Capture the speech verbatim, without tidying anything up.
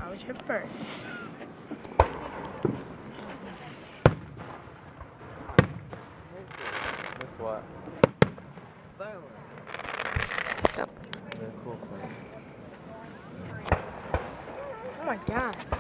I was hit first. Miss what? Violent. They're cool thing. Oh my god.